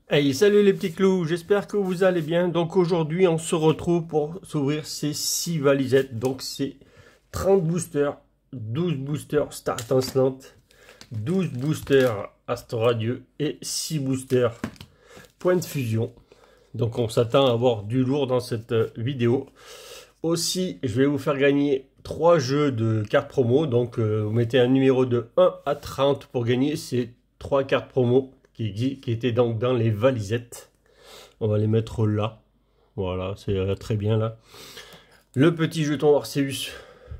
Hey, salut les petits clous, j'espère que vous allez bien. Donc aujourd'hui, on se retrouve pour s'ouvrir ces 6 valisettes. Donc c'est 30 boosters, 12 boosters Start Instant, 12 boosters Astro Radio et 6 boosters Point de Fusion. Donc on s'attend à avoir du lourd dans cette vidéo. Aussi, je vais vous faire gagner 3 jeux de cartes promo. Donc vous mettez un numéro de 1 à 30 pour gagner ces 3 cartes promo qui étaient donc dans les valisettes. On va les mettre là. Voilà, c'est très bien là. Le petit jeton Arceus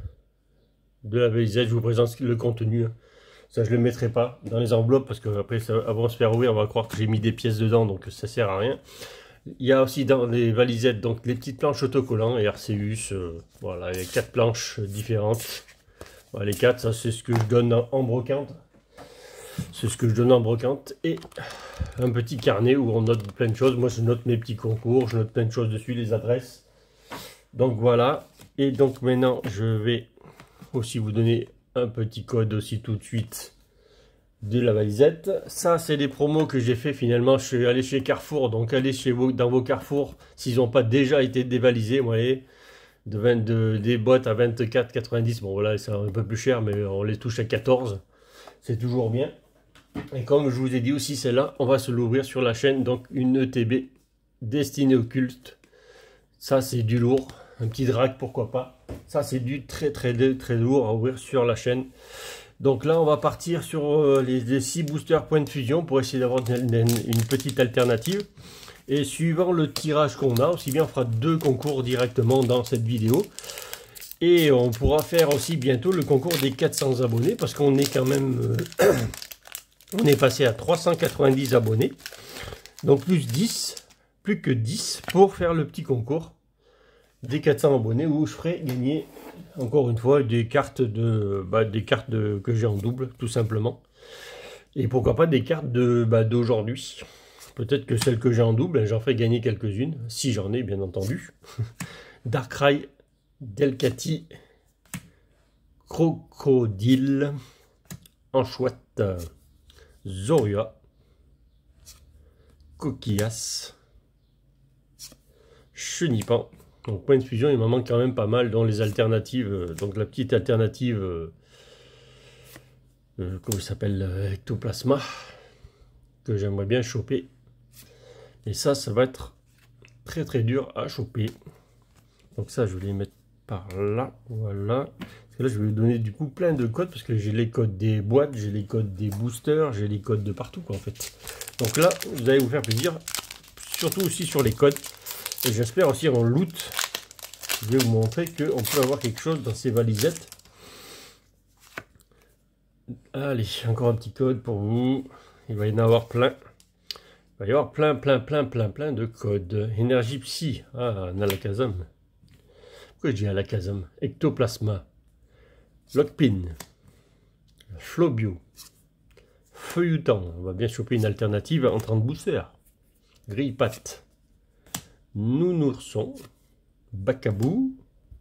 de la valisette, je vous présente le contenu. Ça, je ne le mettrai pas dans les enveloppes parce qu'après, avant de se faire ouvrir, on va croire que j'ai mis des pièces dedans, donc ça sert à rien. Il y a aussi dans les valisettes donc les petites planches autocollants et Arceus. Voilà, il y a 4 planches différentes. Voilà, les 4, ça c'est ce que je donne en brocante. C'est ce que je donne en brocante. Et un petit carnet où on note plein de choses. Moi, je note mes petits concours, je note plein de choses dessus, les adresses. Donc voilà. Et donc maintenant, je vais aussi vous donner un petit code aussi tout de suite de la valisette. Ça, c'est des promos que j'ai fait finalement. Je suis allé chez Carrefour. Donc allez chez vous, dans vos Carrefour, s'ils n'ont pas déjà été dévalisés, vous voyez, des boîtes à 24,90. Bon voilà, c'est un peu plus cher, mais on les touche à 14. C'est toujours bien. Et comme je vous ai dit aussi, celle-là, on va se l'ouvrir sur la chaîne. Donc une ETB destinée au culte. Ça, c'est du lourd. Un petit drag, pourquoi pas. Ça, c'est du très lourd à ouvrir sur la chaîne. Donc là, on va partir sur les 6 boosters Point de Fusion pour essayer d'avoir une petite alternative. Et suivant le tirage qu'on a, aussi bien on fera 2 concours directement dans cette vidéo. Et on pourra faire aussi bientôt le concours des 400 abonnés parce qu'on est quand même... on est passé à 390 abonnés. Donc plus que 10 pour faire le petit concours des 400 abonnés où je ferai gagner encore une fois des cartes que j'ai en double tout simplement. Et pourquoi pas des cartes d'aujourd'hui. Peut-être que celles que j'ai en double, j'en ferai gagner quelques-unes, si j'en ai bien entendu. Darkrai, Delcatty, Crocodile, Anchouette, Zoria, Coquillas, Chenipan. Donc Point de Fusion, il m'en manque quand même pas mal dans les alternatives. Donc la petite alternative, comment ça s'appelle, Ectoplasma, que j'aimerais bien choper. Et ça va être très dur à choper. Donc ça, je vais les mettre par là, voilà. Parce que là, je vais vous donner du coup plein de codes, parce que j'ai les codes des boîtes, j'ai les codes des boosters, j'ai les codes de partout, quoi, en fait. Donc là, vous allez vous faire plaisir, surtout aussi sur les codes. Et j'espère aussi en loot, je vais vous montrer qu'on peut avoir quelque chose dans ces valisettes. Allez, encore un petit code pour vous. Il va y en avoir plein. Il va y avoir plein de codes. Énergie Psy. Ah, Nalakazam. Pourquoi je dis Alakazam? Ectoplasma. Lockpin. Flobio. Feuilleton. On va bien choper une alternative en 30 boosters. Grille-patte. Nounourson. Bacabou.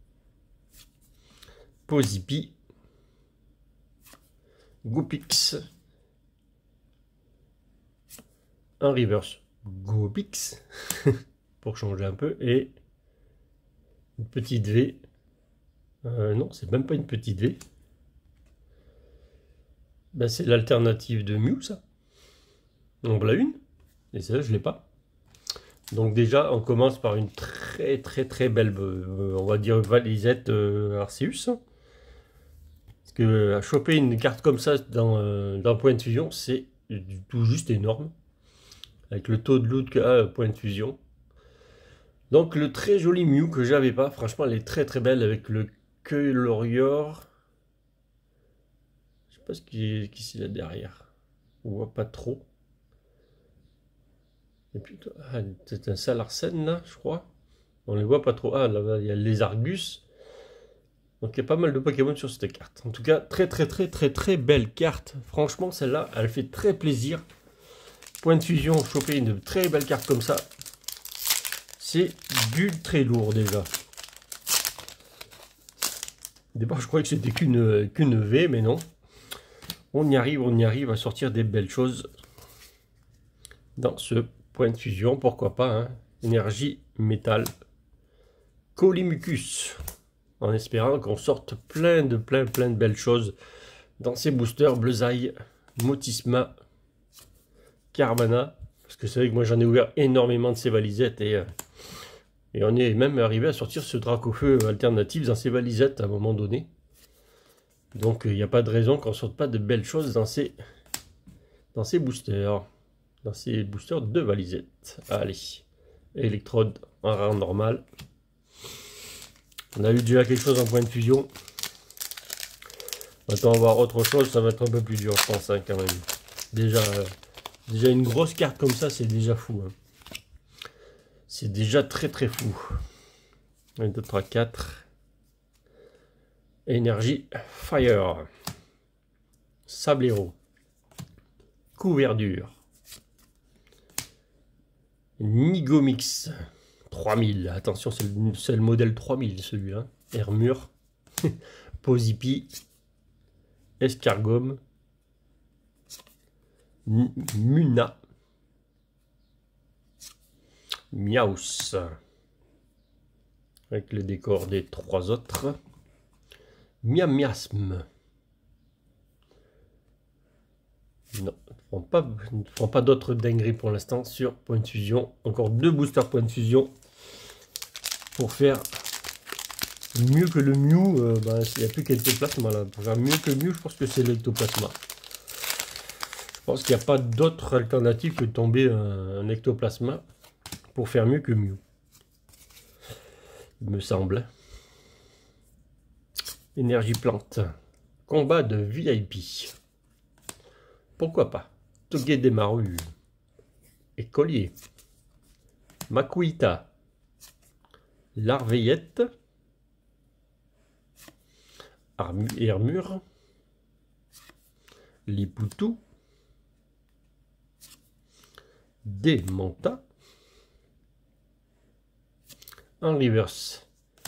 Pozipi. Gopix. Un reverse Gopix. Pour changer un peu. Et une petite V. Non, c'est même pas une petite V. Ben, c'est l'alternative de Mew, ça. On voilà une. Et celle-là, je l'ai pas. Donc déjà, on commence par une très belle, on va dire, valisette Arceus. Parce que à choper une carte comme ça dans Point de Fusion, c'est tout juste énorme. Avec le taux de loot qu'a Point de Fusion. Donc le très joli Mew que j'avais pas. Franchement, elle est très belle avec le Keylorior. Je sais pas ce qui c'est là derrière. On voit pas trop. Et puis, c'est un Salarsen là, je crois. On les voit pas trop. Ah, là, il y a les Argus. Donc, il y a pas mal de Pokémon sur cette carte. En tout cas, très belle carte. Franchement, celle-là, elle fait très plaisir. Point de Fusion, choper une très belle carte comme ça. C'est du très lourd déjà. Au départ, je croyais que c'était qu'une V, mais non. On y arrive à sortir des belles choses dans ce point de fusion, pourquoi pas, hein. Énergie, métal, Colimucus, en espérant qu'on sorte plein de belles choses dans ces boosters. Bleusaille, Motisma, Carvana, parce que c'est vrai que moi j'en ai ouvert énormément de ces valisettes et on est même arrivé à sortir ce Dracofeu alternatif dans ces valisettes à un moment donné. Donc il n'y a pas de raison qu'on ne sorte pas de belles choses dans ces boosters. Dans ces boosters de valisettes. Allez, électrode en rang normal. On a eu déjà quelque chose en point de fusion. Maintenant on va voir autre chose, ça va être un peu plus dur je pense hein, quand même. Déjà une grosse carte comme ça c'est déjà fou. Hein. C'est déjà très fou. 1, 2, 3, 4. Énergie, Fire. Sablero. Couverture. Nigomix 3000. Attention, c'est le modèle 3000 celui-là. Hermure. Posipi. Escargome. Muna. Miaus. Avec le décor des 3 autres. Miasme. Non, ne prend pas d'autres dingueries pour l'instant sur point de fusion. Encore 2 boosters point de fusion pour faire mieux que le Mew. Il n'y a plus qu'Ectoplasma là. Pour faire mieux que Mew, je pense que c'est l'Ectoplasma. Je pense qu'il n'y a pas d'autre alternative que de tomber un Ectoplasma pour faire mieux que Mew. Il me semble. Énergie plante. Combat de VIP. Pourquoi pas? Togedemaru. Écolier. Makuita. Larveillette. Hermure. Liputu. Demanta. En reverse.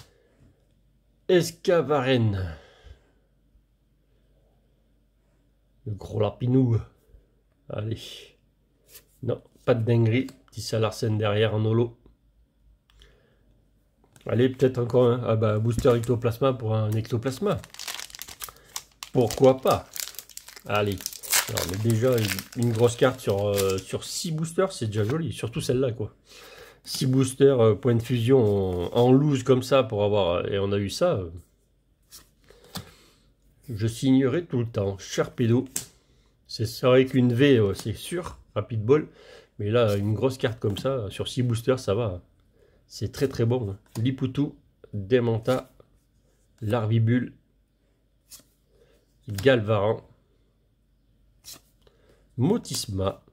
Escavaren. Le gros lapinou. Allez. Non, pas de dinguerie. Petit Salarsen derrière en holo. Allez, peut-être encore un. Ah bah, booster ectoplasma pour un ectoplasma. Pourquoi pas? Allez. Alors, mais déjà, une grosse carte sur 6 boosters, c'est déjà joli. Surtout celle-là, quoi. 6 boosters, point de fusion en loose comme ça pour avoir. Et on a eu ça. Je signerai tout le temps. Sharpedo. C'est vrai qu'une V, c'est sûr. Rapid Ball. Mais là, une grosse carte comme ça, sur 6 boosters, ça va. C'est très bon. Liputu, Demanta, Larvibule, Galvaran, Motisma,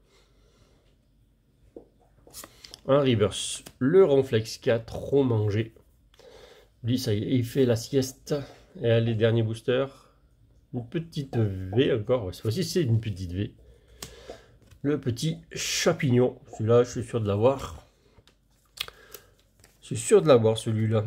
un reverse, le Ronflex qui a trop mangé. Lui, ça y est, il fait la sieste. Et les derniers boosters. Une petite V encore. Cette fois-ci, c'est une petite V. Le petit champignon. Celui-là, je suis sûr de l'avoir. Je suis sûr de l'avoir, celui-là.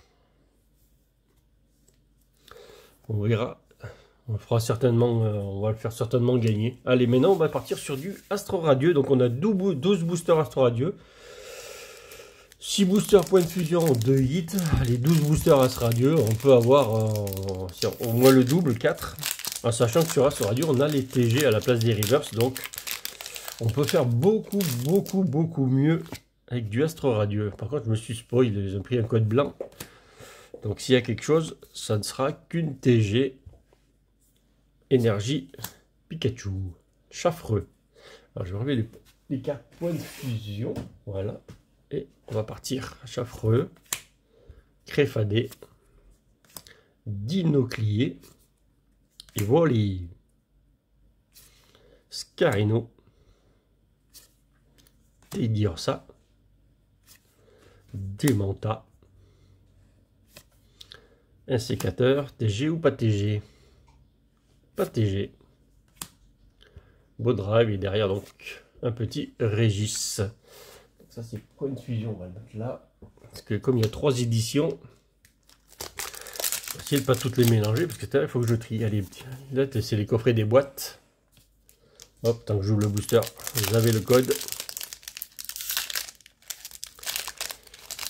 On verra. On fera certainement, on va le faire certainement gagner. Allez, maintenant, on va partir sur du Astro Radieux. Donc, on a 12 boosters Astro Radieux. 6 boosters point de fusion, 2 hits, les 12 boosters Astro Radieux, on peut avoir au moins le double, 4, en sachant que sur Astro Radieux, on a les TG à la place des reverse, donc on peut faire beaucoup mieux avec du Astro Radieux. Par contre, je me suis spoil, j'ai pris un code blanc, donc s'il y a quelque chose, ça ne sera qu'une TG, énergie, Pikachu, Chaffreux. Alors je vais enlever les cartes point de fusion, voilà. Et on va partir. Chaffreux, Créfadé, Dinoclier, et voilà. Scarino, Teddiursa, Demanta, un sécateur, TG ou pas TG? Pas TG. Beau drive et derrière donc un petit Régis. Ça c'est point de fusion, on va le mettre là. Parce que comme il y a 3 éditions, je vais essayer de pas toutes les mélanger parce que il faut que je trie. Allez, là c'est les coffrets des boîtes. Hop, tant que j'ouvre le booster, j'avais le code.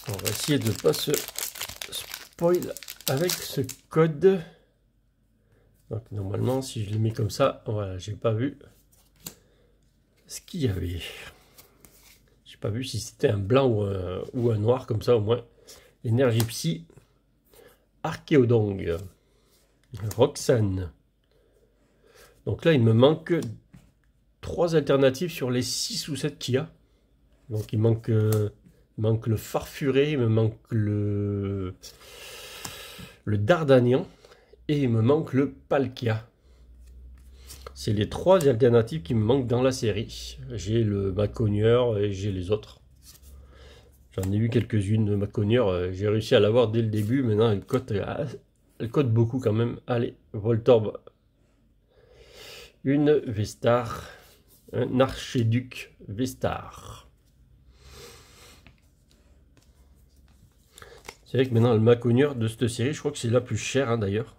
On va essayer de ne pas se spoil avec ce code. Donc normalement, si je le mets comme ça, voilà, j'ai pas vu ce qu'il y avait. J'ai pas vu si c'était un blanc ou un noir, comme ça au moins. Énergie Psy, Archéodong, Roxane. Donc là, il me manque 3 alternatives sur les 6 ou 7 qu'il y a. Donc il manque le Farfuré, il me manque le Dardanian et il me manque le Palkia. C'est les 3 alternatives qui me manquent dans la série. J'ai le Maconieur et j'ai les autres. J'en ai eu quelques-unes de Maconieur. J'ai réussi à l'avoir dès le début. Maintenant, elle cote beaucoup quand même. Allez, Voltorb. Une Vestar. Un Archéduc Vestar. C'est vrai que maintenant, le Maconieur de cette série, je crois que c'est la plus chère hein, d'ailleurs.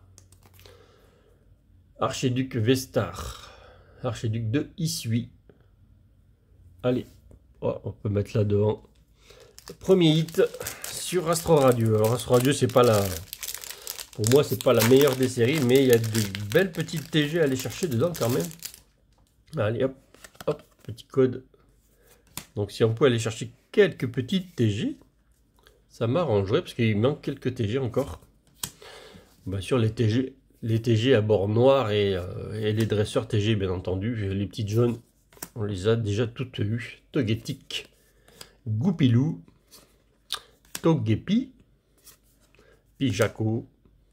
Archéduc Vestar. Archéduc de Issui. Allez, oh, on peut mettre là devant. Premier hit sur Astro Radio. Alors Astro Radio, c'est pas la... Pour moi, c'est pas la meilleure des séries, mais il y a des belles petites TG à aller chercher dedans quand même. Allez, hop, hop, petit code. Donc si on peut aller chercher quelques petites TG, ça m'arrangerait, parce qu'il manque quelques TG encore. Bien sûr, les TG à bord noir et les dresseurs TG, bien entendu. Les petites jaunes, on les a déjà toutes eues. Togetic, Goupilou, Togepi, Pijaco,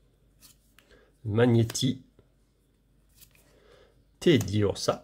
Magnéti, Teddiursa,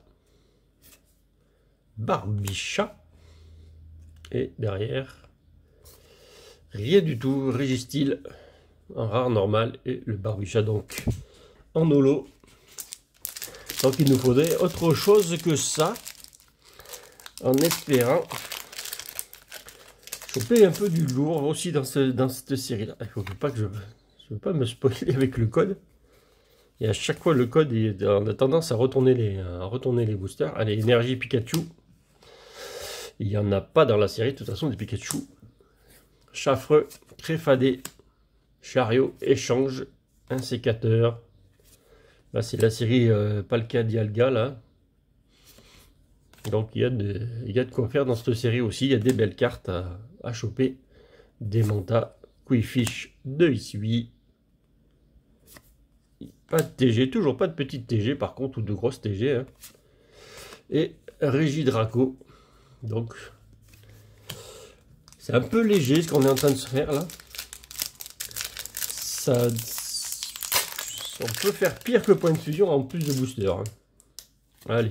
Barbicha, et derrière, rien du tout, Régistil, en rare normal, et le Barbicha donc en holo. Donc il nous faudrait autre chose que ça, en espérant choper un peu du lourd aussi dans cette série là. Il faut pas que je veux pas me spoiler avec le code. Et à chaque fois le code on a tendance à retourner les boosters. Allez, énergie Pikachu. Il n'y en a pas dans la série de toute façon des Pikachu. Chaffreux, Créfadé, Chariot, Échange, un sécateur. Là c'est la série Palkia Dialga là. Donc il y a de quoi faire dans cette série aussi. Il y a des belles cartes à choper. Des Manta, Quifish, de Issui. Pas de TG, toujours pas de petite TG par contre, ou de grosses TG. Hein. Et Régidraco. Donc c'est un peu léger ce qu'on est en train de se faire là. On peut faire pire que point de fusion en plus de booster. Hein. Allez.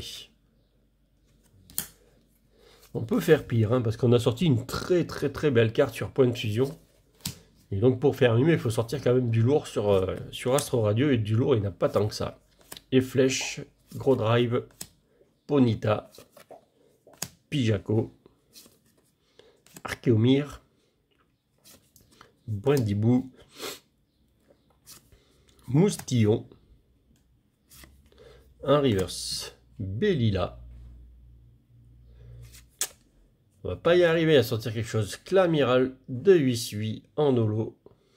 On peut faire pire, hein, parce qu'on a sorti une très belle carte sur point de fusion. Et donc pour faire mieux, il faut sortir quand même du lourd sur Astro Radio. Et du lourd, il n'y en a pas tant que ça. Et Flèche, Gros Drive, Ponyta, Pijaco, Archéomir, Brindibou, Moustillon, un reverse, Bellila. On va pas y arriver à sortir quelque chose. Clamiral de Issui en holo.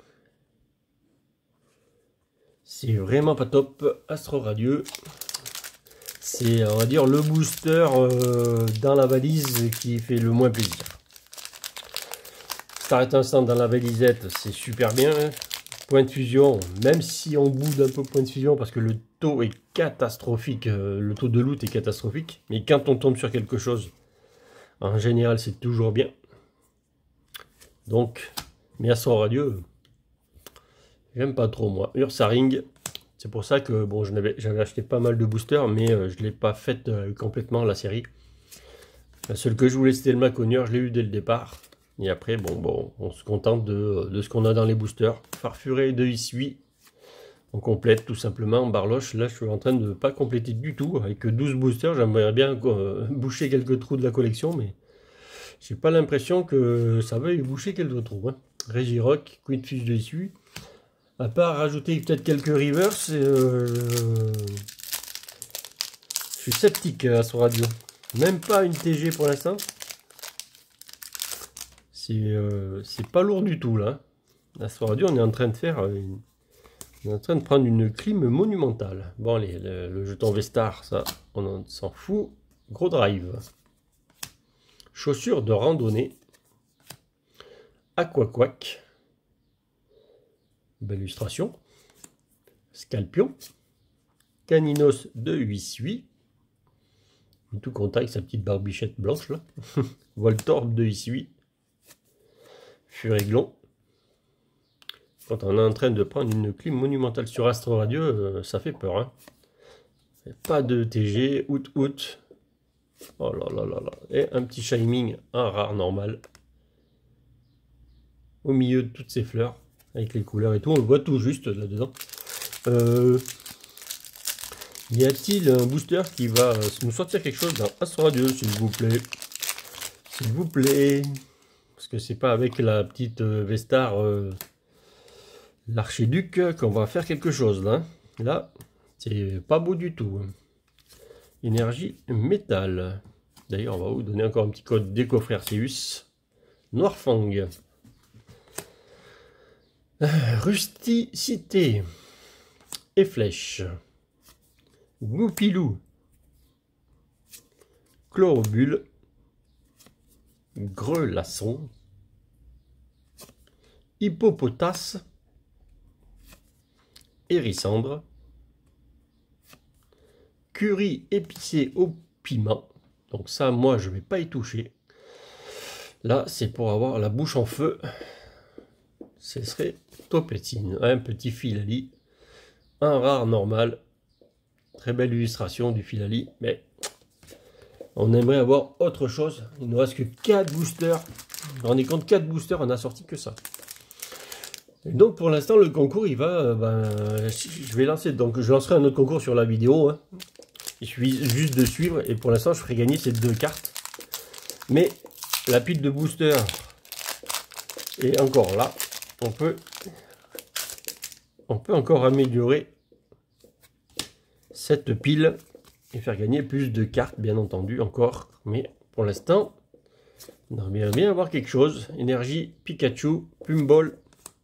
C'est vraiment pas top. Astro Radio. C'est, on va dire, le booster dans la valise qui fait le moins plaisir. Star Instant dans la valisette, c'est super bien. Point de fusion, même si on boude un peu point de fusion parce que le taux est catastrophique. Le taux de loot est catastrophique. Mais quand on tombe sur quelque chose, en général, c'est toujours bien. Donc, mais Astro Radio, j'aime pas trop moi. Ursaring, c'est pour ça que bon, j'avais acheté pas mal de boosters, mais je ne l'ai pas fait complètement la série. La seule que je voulais, c'était le Maconieur, je l'ai eu dès le départ. Et après, bon, on se contente de ce qu'on a dans les boosters. Farfuré de Issui, on complète tout simplement en barloche. Là, je suis en train de ne pas compléter du tout. Avec 12 boosters, j'aimerais bien boucher quelques trous de la collection, mais j'ai pas l'impression que ça veuille boucher quelques trous. Hein. Régirock, Queenfish de Issui. À part rajouter peut-être quelques rivers, je suis sceptique à ce radio. Même pas une TG pour l'instant. C'est pas lourd du tout là. Astro Radio, on est en train de faire on est en train de prendre une clim monumentale. Bon allez, le jeton Vestar, ça on s'en fout. Gros drive. Chaussures de randonnée. Aquaquac. Belle illustration. Scalpion. Caninos de Huissui. Tout content avec sa petite barbichette blanche là. Voltorb de Huissui. Furéglon. Quand on est en train de prendre une clim monumentale sur Astro Radio, ça fait peur. Hein. Pas de TG, out. Oh là là là là. Et un petit Shining, un rare normal. Au milieu de toutes ces fleurs. Avec les couleurs et tout. On le voit tout juste là-dedans. Y a-t-il un booster qui va nous sortir quelque chose dans Astro Radio, s'il vous plaît? S'il vous plaît. Parce que c'est pas avec la petite Vestar l'archiduc qu'on va faire quelque chose là. Là, c'est pas beau du tout. Énergie métal. D'ailleurs, on va vous donner encore un petit code d'Ecofrère-Seus. Noirfang. Rusticité. Et flèche. Goupilou. Chlorobule. Grelasson. Hippopotas. Hérissandre. Curry épicé au piment. Donc ça, moi, je vais pas y toucher. Là, c'est pour avoir la bouche en feu. Ce serait topétine. Un petit filali. Un rare normal. Très belle illustration du filali. Mais on aimerait avoir autre chose. Il ne reste que 4 boosters. On est compte 4 boosters, on a sorti que ça. Et donc pour l'instant, le concours, il va... je vais lancer. Donc je lancerai un autre concours sur la vidéo. Hein. Il suffit juste de suivre. Et pour l'instant, je ferai gagner ces 2 cartes. Mais la pile de booster est encore là. On peut encore améliorer cette pile et faire gagner plus de cartes, bien entendu, encore. Mais pour l'instant, on aimerait bien avoir quelque chose. Énergie, Pikachu, Plumball,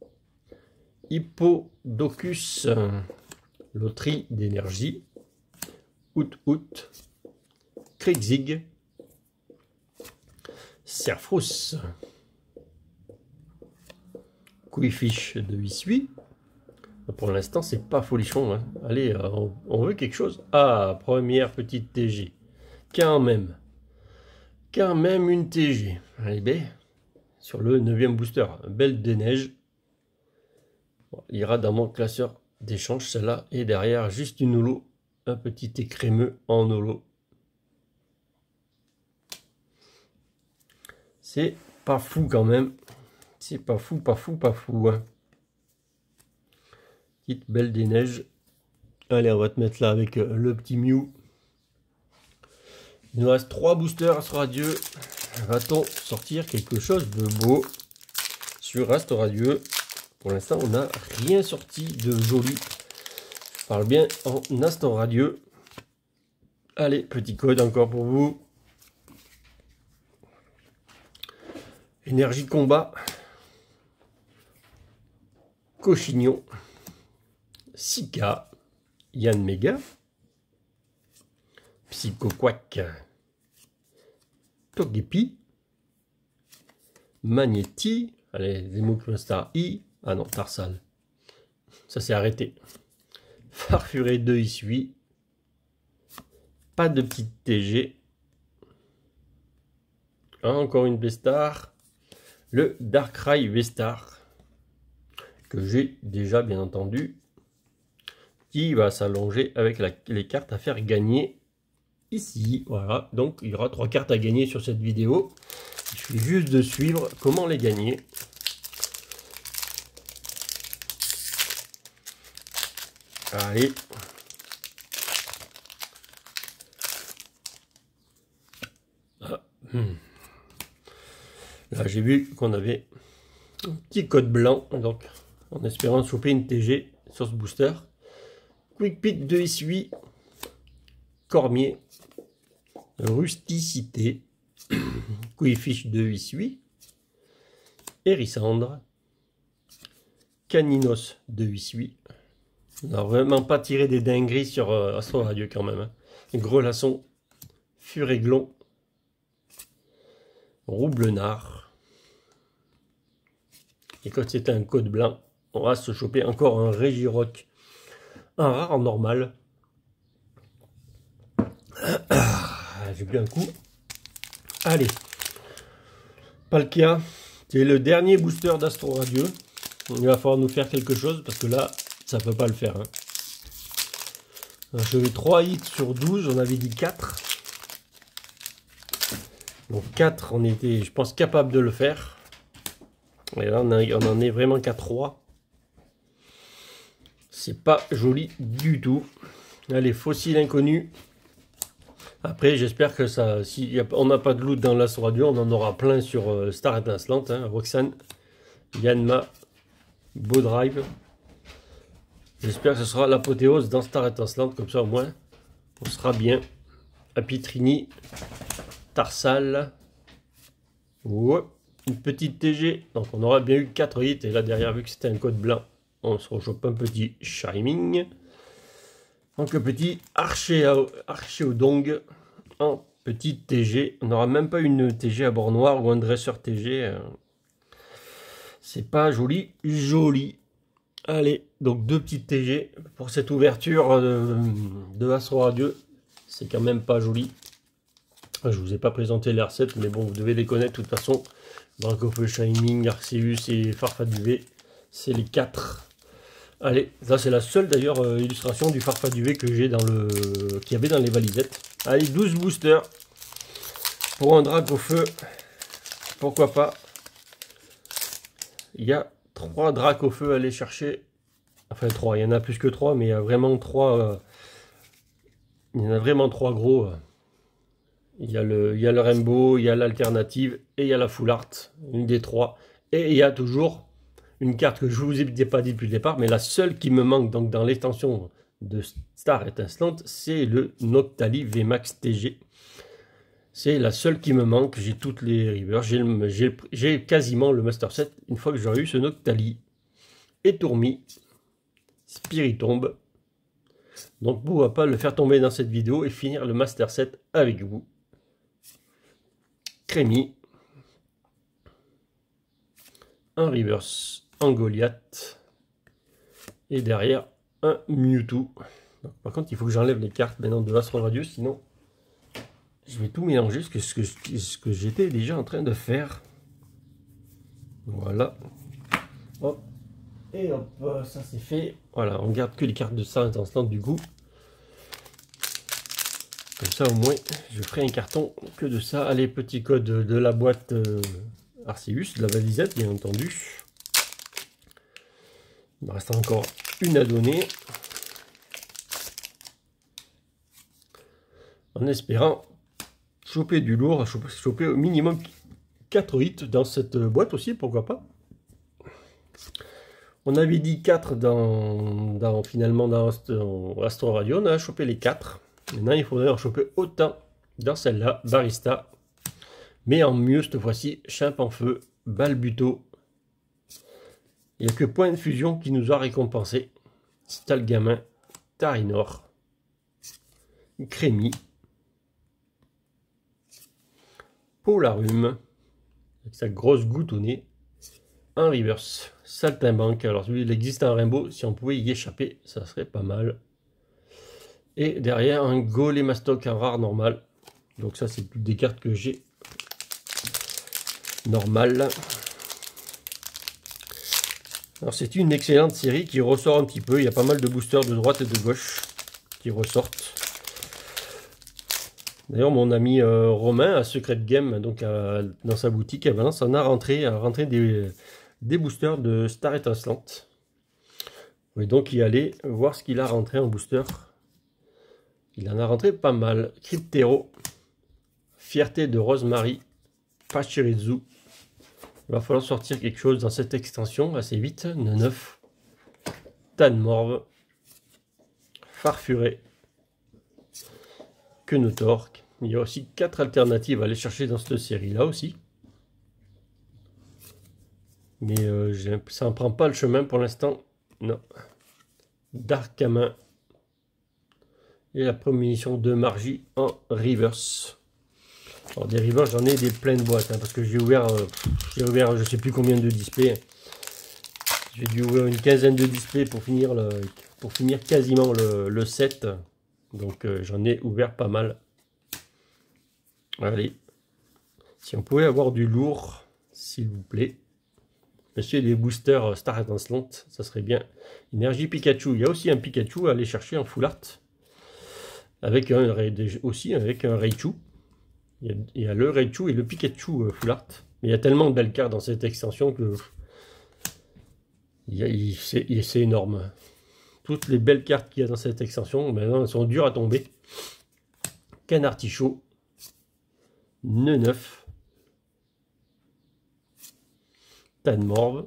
Hippodocus, loterie d'énergie, Out, Krixig, Serfrous, Quillfish de Huissui. Pour l'instant, c'est pas folichon. Hein. Allez, on veut quelque chose. Ah, première petite TG. Quand même une TG. Allez, ben, sur le 9e booster. Belle des neiges. Bon, il ira dans mon classeur d'échange, celle-là. Et derrière, juste une holo. Un petit écrémeux en holo. C'est pas fou quand même. C'est pas fou. Hein. Petite belle des neiges. Allez, on va te mettre là avec le petit Mew. Il nous reste 3 boosters Astro Radio. Va-t-on sortir quelque chose de beau sur Astro Radio? Pour l'instant, on n'a rien sorti de joli. Je parle bien en Astro Radio. Allez, petit code encore pour vous. Énergie combat. Cochignon. Sika, Yann Mega, Psychoquack, Togepi, Magnéti, allez, Democlastar I, ah non, Tarsal, ça s'est arrêté, Farfuré de Huissui, pas de petite TG, encore une Vestar, le Darkrai Vestar, que j'ai déjà bien entendu, qui va s'allonger avec les cartes à faire gagner ici. Voilà, donc il y aura 3 cartes à gagner sur cette vidéo. Il suffit juste de suivre comment les gagner. Allez. Ah. Là, j'ai vu qu'on avait un petit code blanc, donc en espérant choper une TG sur ce booster. Quick Pit de Huissui, Cormier, Rusticité, Quillfish de Huissui, Hérissandre, Caninos de Huisui. On n'a vraiment pas tiré des dingueries sur Astro Radio quand même. Hein. Grelasson, Furéglon, Roublenard. Et quand c'était un code blanc, on va se choper encore un Régirock, un rare en normal. J'ai bu un coup. Allez, Palkia, c'est le dernier booster d'Astro Radio. Il va falloir nous faire quelque chose parce que là, ça ne peut pas le faire. Hein. Je vais 3 hits sur 12, on avait dit 4. Donc 4, on était, je pense, capable de le faire. Et là, on en est vraiment qu'à 3. C'est pas joli du tout. Allez, fossile inconnu. Après, j'espère que ça, si on n'a pas de loot dans l'Astro Radio, on en aura plein sur Star Étincelante. Hein, Roxane, Yanma, Beau-Drive. J'espère que ce sera l'apothéose dans Star Étincelante, comme ça au moins, on sera bien. Apitrini, Tarsal. Ouais, une petite TG. Donc on aura bien eu 4 hits. Et là derrière, vu que c'était un code blanc, on se rechoppe un petit Shining. Donc un petit Archéodong en petite TG. On n'aura même pas une TG à bord noir ou un dresseur TG. C'est pas joli, joli. Allez, donc 2 petites TG pour cette ouverture de Astro Radio. C'est quand même pas joli. Je vous ai pas présenté les recettes, mais bon, vous devez les connaître de toute façon. Dracofeu, Shining, Arceus et Farfaduvet, c'est les 4. Allez, ça c'est la seule d'ailleurs illustration du Farfaduvet que j'ai dans le qu'il y avait dans les valisettes. Allez, 12 boosters pour un Dracofeu. Pourquoi pas. Il y a 3 Dracofeu à aller chercher. Enfin 3, il y en a plus que 3, mais il y a vraiment 3. Il y en a vraiment 3 gros. Il y a le Rainbow, il y a l'alternative et il y a la Full Art, une des 3. Et il y a toujours une carte que je ne vous ai pas dit depuis le départ, mais la seule qui me manque donc dans l'extension de Star Étincelante, c'est le Noctali VMAX TG. C'est la seule qui me manque. J'ai toutes les rivers, j'ai quasiment le Master Set une fois que j'aurai eu ce Noctali. Et Tourmi, Spiritombe. Donc pourquoi pas le faire tomber dans cette vidéo et finir le Master Set avec vous. Crémy, un reverse, un Goliath et derrière un Mewtwo. Donc, par contre, il faut que j'enlève les cartes maintenant de Astro Radio, sinon je vais tout mélanger, ce que j'étais déjà en train de faire. Voilà. Hop. Et hop, ça c'est fait. Voilà, on garde que les cartes de Star Étincelante du coup. Comme ça au moins je ferai un carton que de ça. Allez, petit code de la boîte Arceus, de la valisette bien entendu. Il me reste encore une à donner. En espérant choper du lourd, choper au minimum 4 hits dans cette boîte aussi, pourquoi pas. On avait dit 4 finalement dans Astro Radio, on a chopé les 4. Maintenant, il faudrait en choper autant dans celle-là, Barista. Mais en mieux cette fois-ci, Chimp en feu, Balbuto. Il n'y a que Point de Fusion qui nous a récompensé. Stalgamin, Tarinor, Crémy, Polarum, avec sa grosse goutte au nez. Un reverse, Saltimbanque. Alors lui, il existe un Rainbow, si on pouvait y échapper, ça serait pas mal. Et derrière, un Golémastoc, un rare normal. Donc ça, c'est toutes des cartes que j'ai normales. Alors c'est une excellente série qui ressort un petit peu. Il y a pas mal de boosters de droite et de gauche qui ressortent. D'ailleurs, mon ami Romain à Secret Game, donc dans sa boutique à Valence, en a rentré des boosters de Star Étincelante. Vous pouvez donc y aller voir ce qu'il a rentré en booster. Il en a rentré pas mal. Cryptero, Fierté de Rosemary, Pachirizu. Il va falloir sortir quelque chose dans cette extension assez vite. Neuf, Tanmorve, Farfuré, Quenotorque. Il y a aussi 4 alternatives à aller chercher dans cette série là aussi. Mais ça ne prend pas le chemin pour l'instant. Non. Dark Kamin. Et la prémonition de Margie en reverse. Alors des reverse, j'en ai des pleines boîtes. Hein, parce que j'ai ouvert je sais plus combien de displays. J'ai dû ouvrir une quinzaine de displays pour finir, quasiment le set. Donc j'en ai ouvert pas mal. Allez. Si on pouvait avoir du lourd, s'il vous plaît. Monsieur, les boosters Star Étincelante, ça serait bien. Énergie Pikachu. Il y a aussi un Pikachu à aller chercher en full art. Aussi avec un Raichu. Il y a le Raichu et le Pikachu full art. Mais il y a tellement de belles cartes dans cette extension que c'est énorme. Toutes les belles cartes qu'il y a dans cette extension, maintenant elles sont dures à tomber. Canartichaud. Neuf. Tadmorve.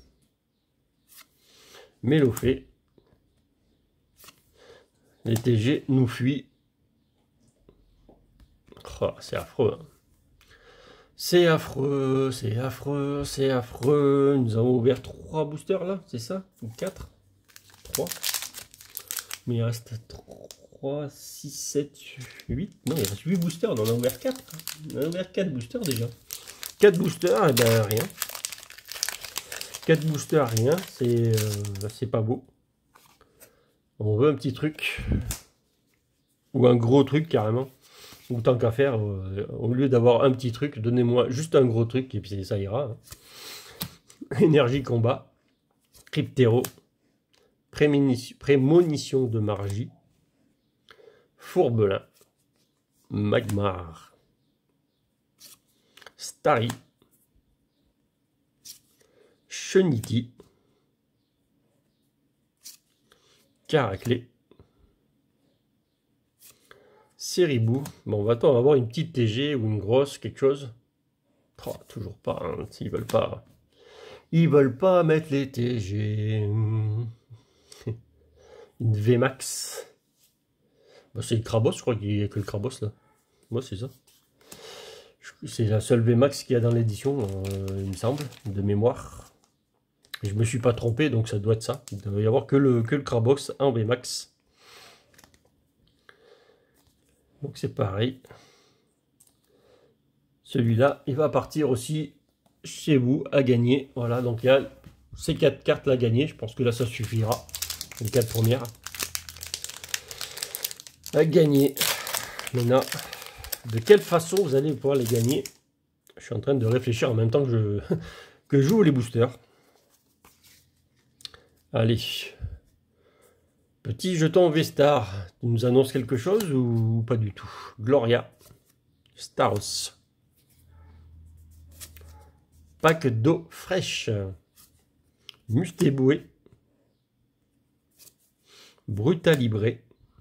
Mélofée. Les TG nous fuient. Oh, c'est affreux. Hein. C'est affreux, c'est affreux, c'est affreux. Nous avons ouvert 3 boosters là, c'est ça? Ou 4? 3. Mais il reste 3, 6, 7, 8. Non, il reste 8 boosters. On en a ouvert 4. On a ouvert 4 boosters déjà. 4 boosters, et ben rien. 4 boosters, rien. C'est pas beau. On veut un petit truc. Ou un gros truc carrément. Ou tant qu'à faire, au lieu d'avoir un petit truc, donnez-moi juste un gros truc et puis ça ira. Hein. Énergie combat. Cryptéro. Prémonition de Margie. Fourbelin. Magmar. Starry. Cheniti. Caraclé. Séribou. Bon, on va attendre avoir une petite TG ou une grosse, quelque chose. Oh, toujours pas, hein, s'ils veulent pas. Ils veulent pas mettre les TG. Une VMAX. Bah, c'est le Krabos, je crois qu'il n'y a que le Krabos là. Moi, c'est ça. C'est la seule VMAX qu'il y a dans l'édition, il me semble, de mémoire. Et je me suis pas trompé, donc ça doit être ça. Il ne doit y avoir que le Krabos en VMAX. Donc c'est pareil. Celui-là, il va partir aussi chez vous à gagner. Voilà, donc il y a ces 4 cartes là à gagner. Je pense que là, ça suffira. Les 4 premières. À gagner. Maintenant, de quelle façon vous allez pouvoir les gagner? Je suis en train de réfléchir en même temps que que j'ouvre les boosters. Allez. Petit jeton V-Star. Tu nous annonces quelque chose ou pas du tout? Gloria. Staros. Pack d'eau fraîche. Mustéboué. Brutalibré.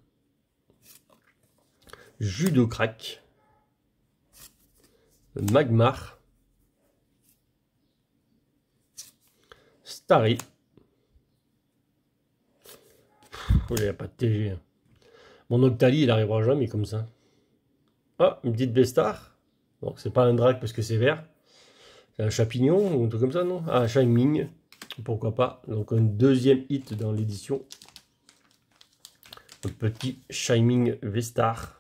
Judo crack. Magmar. Starry. Il n'y a pas de TG. Mon Octali, il n'arrivera jamais comme ça. Ah, une petite Bestar. Donc c'est pas un drag parce que c'est vert. C'est un champignon ou un truc comme ça, non? Ah, Shining. Pourquoi pas. Donc un deuxième hit dans l'édition. Un petit Shining Vestar.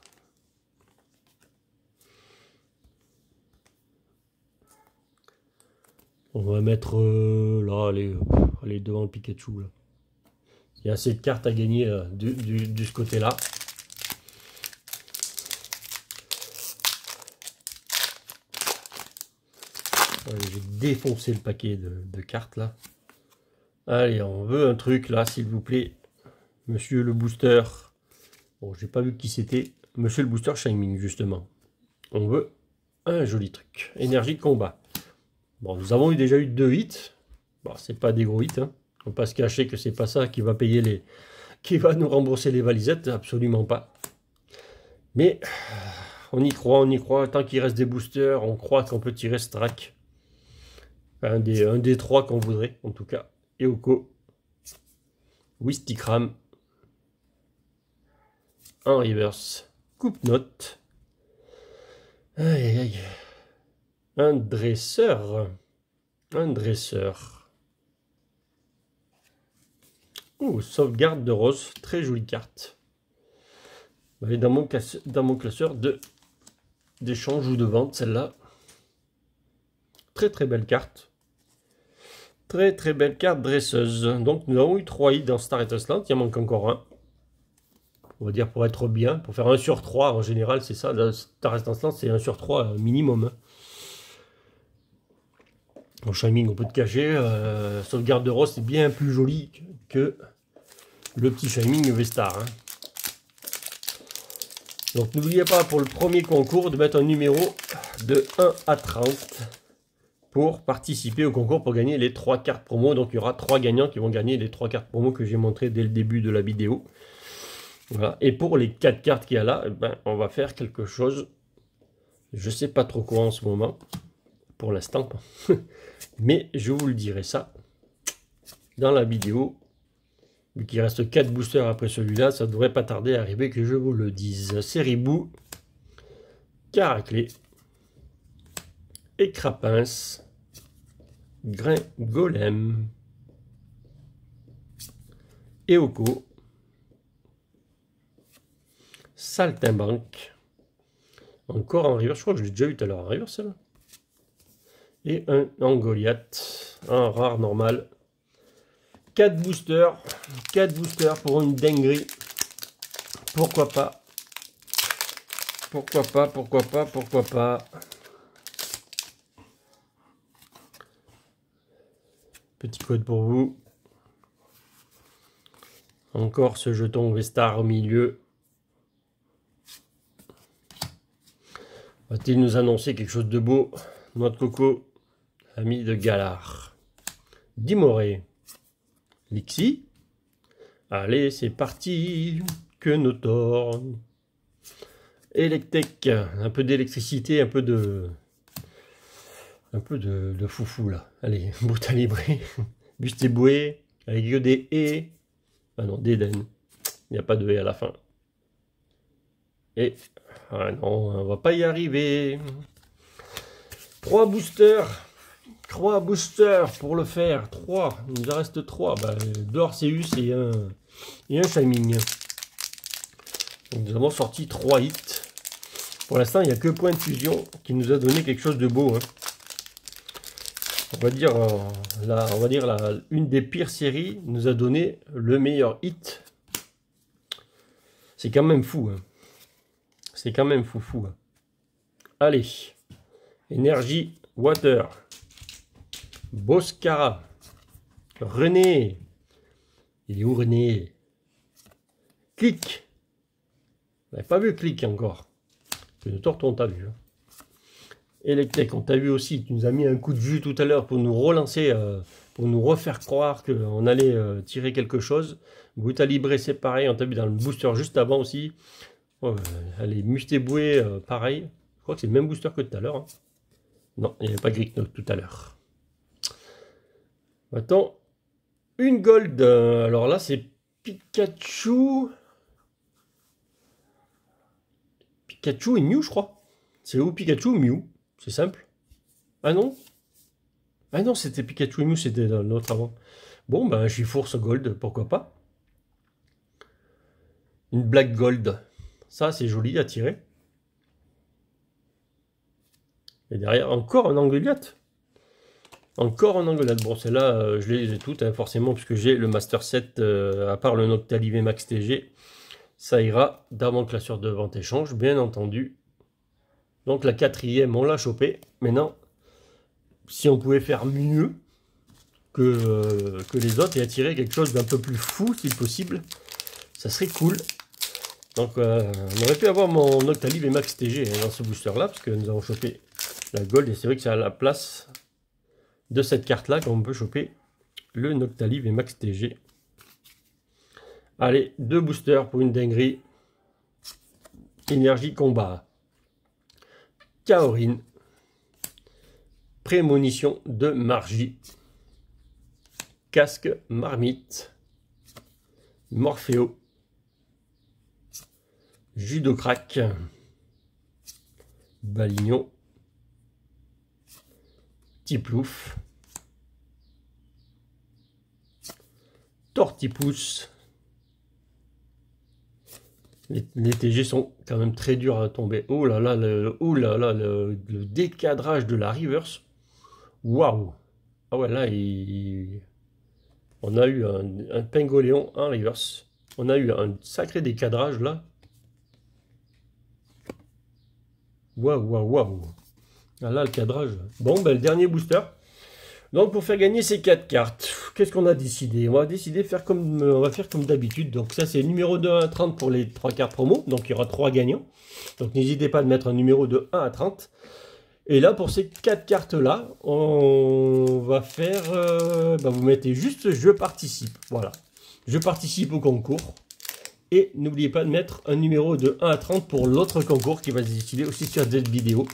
On va mettre là, allez devant le Pikachu. Là. Il y a assez de cartes à gagner de ce côté-là. J'ai défoncé le paquet de cartes là. Allez, on veut un truc là, s'il vous plaît. Monsieur le booster. Bon, j'ai pas vu qui c'était. Monsieur le booster Shining, justement. On veut un joli truc. Énergie de combat. Bon, nous avons déjà eu 2 hits. Bon, c'est pas des gros hits. Hein. On va pas se cacher que c'est pas ça qui va payer qui va nous rembourser les valisettes. Absolument pas. Mais on y croit, on y croit. Tant qu'il reste des boosters, on croit qu'on peut tirer ce track. Un des 3 qu'on voudrait, en tout cas. Eoko. Wistikram. En reverse. Coupe note. Aïe aïe. Un dresseur. Un dresseur. Oh, sauvegarde de rose. Très jolie carte. Elle est dans mon classeur d'échange ou de vente, celle-là. Très très belle carte. Très très belle carte dresseuse. Donc nous avons eu 3 hits dans Star Étincelante. Il en manque encore un. On va dire pour être bien. Pour faire 1 sur 3 en général, c'est ça. Dans Star Étincelante, c'est 1 sur 3 minimum. Au Shining, on peut te cacher. Sauvegarde de rose, c'est bien plus joli que le petit Shining V-Star. Hein. Donc n'oubliez pas pour le premier concours de mettre un numéro de 1 à 30 pour participer au concours pour gagner les 3 cartes promo. Donc il y aura 3 gagnants qui vont gagner les 3 cartes promo que j'ai montré dès le début de la vidéo. Voilà. Et pour les 4 cartes qu'il y a là, eh ben, on va faire quelque chose. Je ne sais pas trop quoi en ce moment. Pour l'instant. Mais je vous le dirai ça dans la vidéo. Vu qu'il reste 4 boosters après celui-là, ça ne devrait pas tarder à arriver que je vous le dise. Séribou, Caraclé, Écrapince, Grain Golem, Eoko, Saltimbanque, encore en reverse, je crois que je l'ai déjà eu tout à l'heure en reverse celle-là. Et un Angoliath, un rare normal. 4 boosters pour une dinguerie. Pourquoi pas? Pourquoi pas? Pourquoi pas? Pourquoi pas? Petit code pour vous. Encore ce jeton V-Star au milieu. Va-t-il nous annoncer quelque chose de beau? Noix de coco, ami de Galar. Dimoré. Lixi. Allez, c'est parti. Que nos tornes. Electek. Un peu d'électricité, un peu de foufou là. Allez, Brutalibré. Bustéboué. Avec des E. Ah non, d'Eden. Il n'y a pas de E à la fin. Et. Ah non, on va pas y arriver. 3 boosters. 3 boosters pour le faire. 3. Il nous en reste 3. Bah, 2 Arceus et un Shining. Donc, nous avons sorti 3 hits. Pour l'instant, il n'y a que Point de Fusion qui nous a donné quelque chose de beau. Hein. On va dire, une des pires séries nous a donné le meilleur hit. C'est quand même fou. Hein. C'est quand même fou. Hein. Allez. Énergie Water. Boscara. René. Il est où René? Click. On n'avait pas vu Click encore. Le Torton, on t'a vu. Hein. Electek, on t'a vu aussi. Tu nous as mis un coup de jus tout à l'heure pour nous relancer, pour nous refaire croire qu'on allait tirer quelque chose. Brutalibré, c'est pareil. On t'a vu dans le booster juste avant aussi. Allez, Mustéboué, pareil. Je crois que c'est le même booster que tout à l'heure. Hein. Non, il n'y avait pas Gricknock tout à l'heure. Attends, une gold. Alors là, c'est Pikachu. Pikachu et Mew, je crois. C'est où Pikachu ou Mew? C'est simple. Ah non? Ah non, c'était Pikachu et Mew, c'était l'autre avant. Bon, ben, Giforce Gold, pourquoi pas. Une Black Gold. Ça, c'est joli à tirer. Et derrière, encore un Angoliath. Encore un Angoliath. Bon, celle-là, je les ai toutes, hein, forcément, puisque j'ai le Master 7, à part le Noctalive Max TG. Ça ira dans mon classeur de vente-échange, bien entendu. Donc la 4e, on l'a chopé. Maintenant, si on pouvait faire mieux que les autres et attirer quelque chose d'un peu plus fou, si possible, ça serait cool. Donc on aurait pu avoir mon Noctalive et Max TG dans ce booster-là, parce que nous avons chopé la Gold, et c'est vrai que c'est à la place de cette carte-là qu'on peut choper le Noctalive et Max TG. Allez, 2 boosters pour une dinguerie. Énergie combat. Kaorin. Prémonition de Margie. Casque Marmite. Morphéo. Judocrac. Balignon. Tiplouf. tortipousse. Les TG sont quand même très durs à tomber. Oh là là, le décadrage de la reverse. Waouh! Ah ouais, là, on a eu un pingoléon en reverse. On a eu un sacré décadrage là. Waouh, waouh, waouh. Ah là, le cadrage. Bon, ben, le dernier booster. Donc, pour faire gagner ces 4 cartes, qu'est-ce qu'on a décidé? On va décider de faire on va faire comme d'habitude. Donc, ça, c'est numéro de 1 à 30 pour les 3 cartes promo. Donc, il y aura 3 gagnants. Donc, n'hésitez pas à mettre un numéro de 1 à 30. Et là, pour ces 4 cartes-là, on va faire... vous mettez juste « Je participe ». Voilà. Je participe au concours. Et n'oubliez pas de mettre un numéro de 1 à 30 pour l'autre concours qui va se décider aussi sur cette vidéo.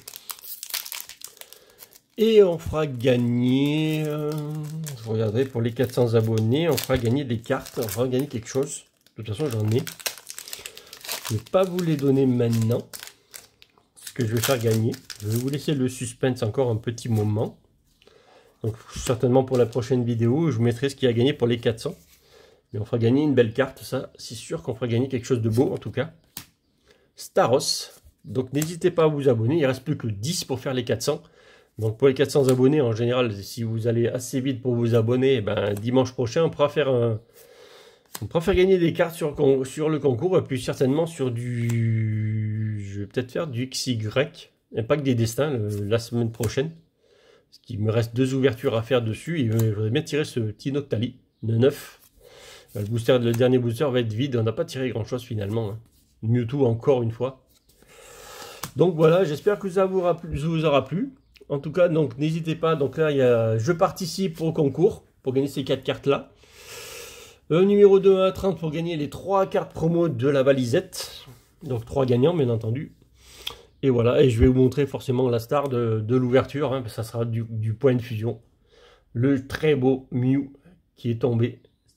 Et on fera gagner... je regarderai pour les 400 abonnés. On fera gagner des cartes. On fera gagner quelque chose. De toute façon, j'en ai. Je ne vais pas vous les donner maintenant. Ce que je vais faire gagner. Je vais vous laisser le suspense encore un petit moment. Donc certainement pour la prochaine vidéo, je vous mettrai ce qu'il y a gagné pour les 400. Mais on fera gagner une belle carte, ça, c'est sûr qu'on fera gagner quelque chose de beau en tout cas. Staros. Donc n'hésitez pas à vous abonner, il ne reste plus que 10 pour faire les 400. Donc pour les 400 abonnés, en général, si vous allez assez vite pour vous abonner, ben, dimanche prochain, on pourra faire gagner des cartes sur le concours. Et puis certainement sur du... Je vais peut-être faire du XY, Impact des Destins, la semaine prochaine. Parce qu'il me reste 2 ouvertures à faire dessus. Et je voudrais bien tirer ce petit Noctali de 9. Le dernier booster va être vide. On n'a pas tiré grand chose finalement. Hein. Mewtwo encore une fois. Donc voilà, j'espère que ça vous aura plu. En tout cas, donc n'hésitez pas. Donc là, je participe au concours pour gagner ces 4 cartes là. Numéro 2 à 30 pour gagner les 3 cartes promo de la valisette. Donc 3 gagnants bien entendu. Et voilà, et je vais vous montrer forcément la star de l'ouverture. Hein, ça sera du point de fusion. Le très beau Mew qui est tombé.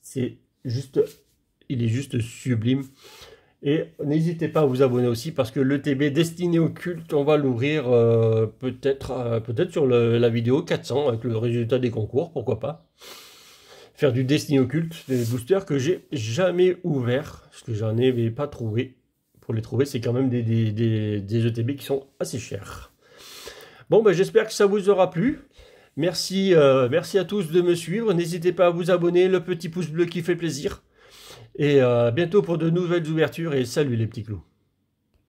Il est juste sublime. Et n'hésitez pas à vous abonner aussi parce que le TB destiné au culte, on va l'ouvrir peut-être sur la vidéo 400 avec le résultat des concours, pourquoi pas. Faire du destiné au culte, des boosters que j'ai jamais ouvert parce que j'en ai pas trouvé. Pour les trouver, c'est quand même des ETB qui sont assez chers. Bon, ben, j'espère que ça vous aura plu. Merci à tous de me suivre. N'hésitez pas à vous abonner, le petit pouce bleu qui fait plaisir. Et à bientôt pour de nouvelles ouvertures. Et salut les petits clous.